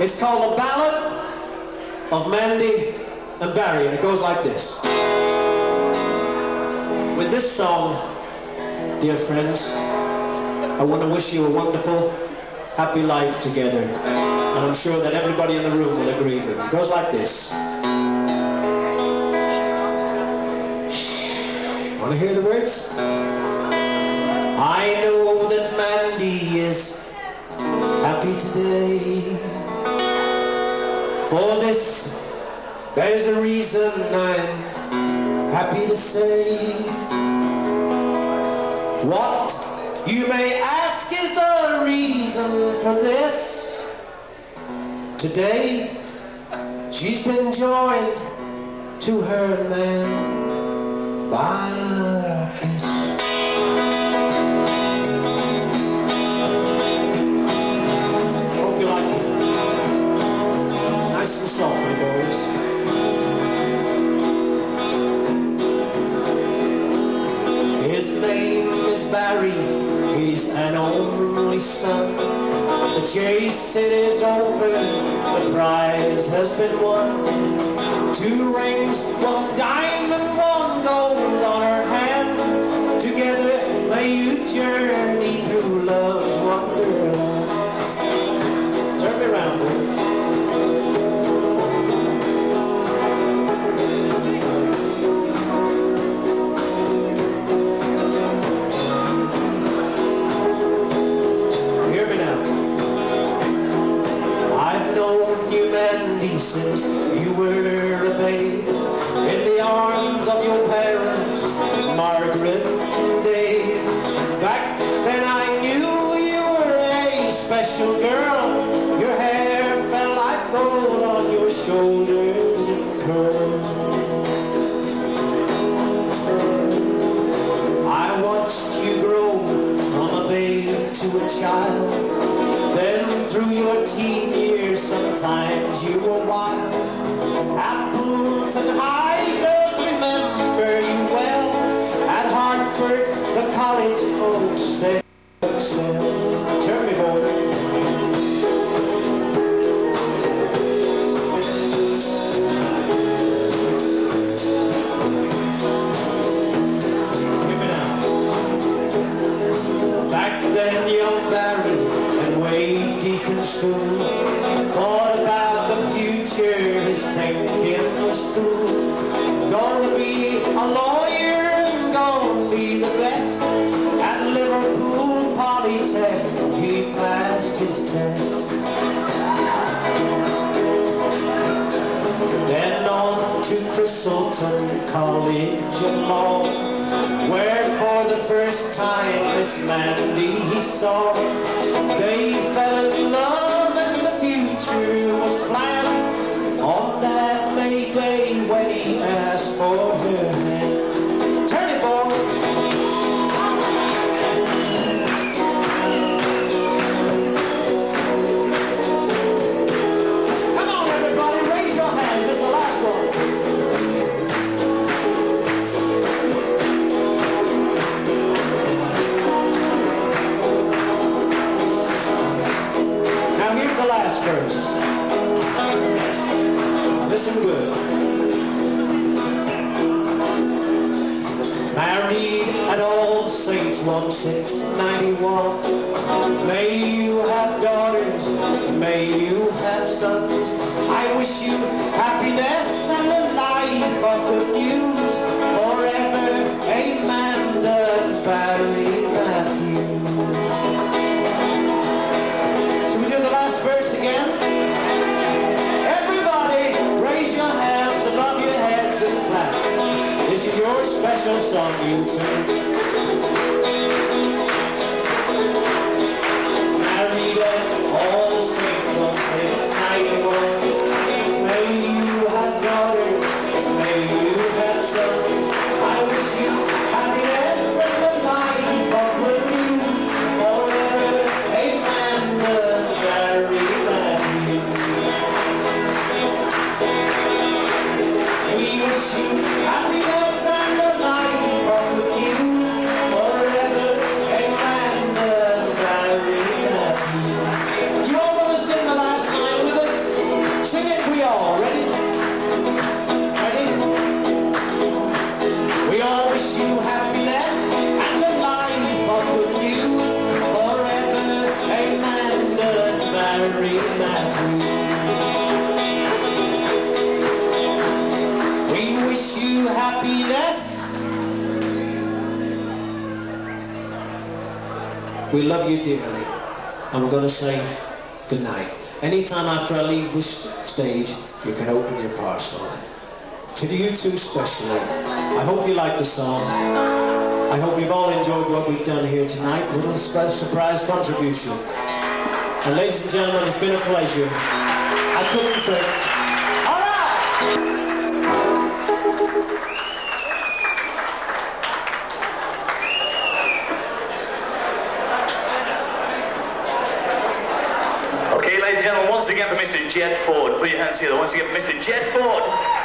It's called The Ballad of Mandy and Barry, and it goes like this. With this song, dear friends, I want to wish you a wonderful, happy life together. And I'm sure that everybody in the room will agree with me. It goes like this. Want to hear the words? I know that Mandy is happy today. For this, there's a reason I'm happy to say. What you may ask is the reason for this. Today, she's been joined to her man by a kiss. Hope you like it. Nice and softly, boys. His name is Barry, he's an only son. The chase, it is over, the prize has been won. 2 rings, 1 diamond, 1 gold on her hand. Together may you journey through love's wonderland. Turn me around, boy. Since you were a babe in the arms of your parents, Margaret and Dave. Back then I knew you were a special girl. Your hair fell like gold on your shoulders in curls. I watched you grow from a babe to a child. Then through your teen years, sometimes you were wild. Appleton High girls remember you well. At Hartford, the college folks said, turn me, boy. Hear me now. Back then, young Barry and Wade Deacon School thought about the future, his thinking was cool. Gonna be a lawyer and gonna be the best. At Liverpool Polytech, he passed his test. Then on to Christleton College of Law, where for the first time Miss Mandy he saw. They fell in love and the future was planned on that May Day when he asked for her hand. Turn it, boys. Come on, everybody, raise your hands. This is the last one. Now here's the last verse. Listen good. Married at All Saints 1691. May you have daughters, may you have sons. I wish you happiness and a life of good news. Forever, Amanda and Barry Matthew. Should we do the last verse again? This is your special song, you two. Married at All Saints 1691. May you have daughters, may you have We love you dearly, and we're going to say good night. Anytime after I leave this stage, you can open your parcel. To you two especially, I hope you like the song. I hope you've all enjoyed what we've done here tonight. A little surprise contribution. And ladies and gentlemen, it's been a pleasure. I couldn't think. All right! Okay, ladies and gentlemen, once again for Mr. Jed Ford. Put your hands together once again for Mr. Jed Ford.